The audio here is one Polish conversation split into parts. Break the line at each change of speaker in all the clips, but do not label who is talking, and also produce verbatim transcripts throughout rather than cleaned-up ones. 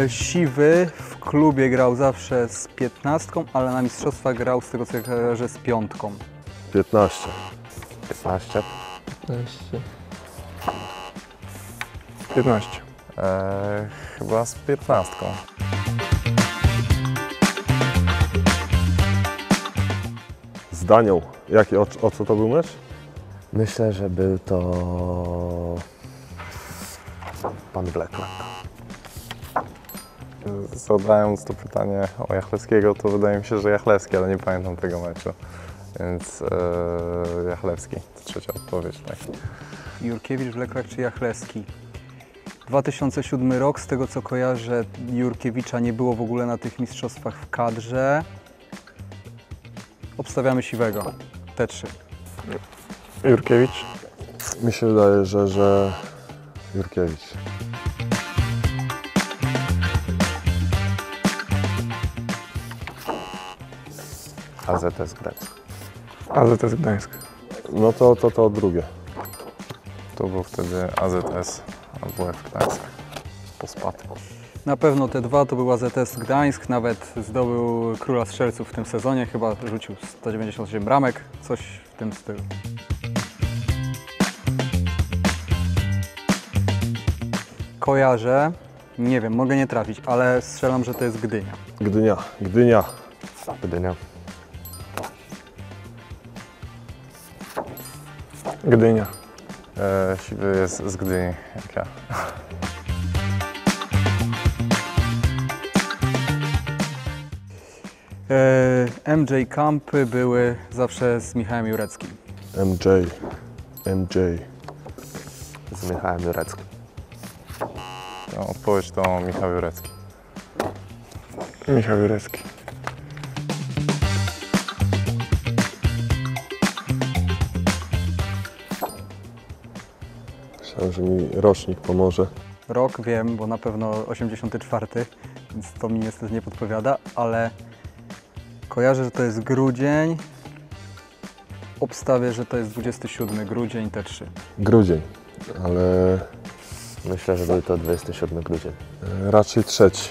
Siwy w klubie grał zawsze z piętnastką, ale na mistrzostwa grał z tego co ja kojarzę z piątką.
piętnaście.
piętnaście.
piętnaście. piętnaście.
Eee, chyba z piętnastką.
Z Danią. Jaki, o, o co to był mecz?
Myślę, że był to pan Blackman. Zadając to pytanie o Jachlewskiego, to wydaje mi się, że Jachlewski, ale nie pamiętam tego meczu. Więc e, Jachlewski, to trzecia odpowiedź. Tak.
Jurkiewicz, Wleklak czy Jachlewski? dwa tysiące siódmy rok, z tego co kojarzę, Jurkiewicza nie było w ogóle na tych mistrzostwach w kadrze. Obstawiamy Siwego. Te trzy.
Jurkiewicz.
Mi się wydaje, że, że Jurkiewicz.
A Z S Gdańsk.
A Z S Gdańsk.
No to to, to drugie.
To był wtedy A Z S albo F Gdańsk. Po spadku.
Na pewno te dwa to był A Z S Gdańsk, nawet zdobył króla strzelców w tym sezonie, chyba rzucił sto dziewięćdziesiąt osiem bramek, coś w tym stylu. Kojarzę, nie wiem, mogę nie trafić, ale strzelam, że to jest Gdynia.
Gdynia. Gdynia.
Gdynia.
Gdynia.
E, Siwy jest z Gdyni, jak ja.
E, M J Kampy były zawsze z Michałem Jureckim.
M J. M J.
Z Michałem Jureckim. No, odpowiedź to Michał Jurecki.
Michał Jurecki.
Myślałem, że mi rocznik pomoże.
Rok wiem, bo na pewno osiemdziesiąty czwarty, więc to mi niestety nie podpowiada, ale kojarzę, że to jest grudzień. Obstawię, że to jest dwudziesty siódmy grudzień, te trzy.
Grudzień, ale
Myślę, że był to dwudziesty siódmy grudzień.
e, raczej trzeci.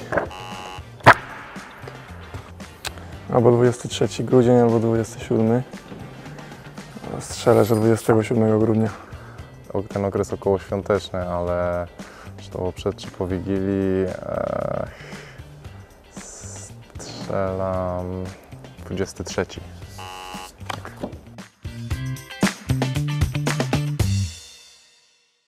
Albo dwudziesty trzeci grudzień, albo dwudziesty siódmy. Strzelę, że dwudziestego siódmego grudnia.
Ten okres okołoświąteczny, ale czy to było przed czy po Wigilii, e, strzelam dwudziesty trzeci.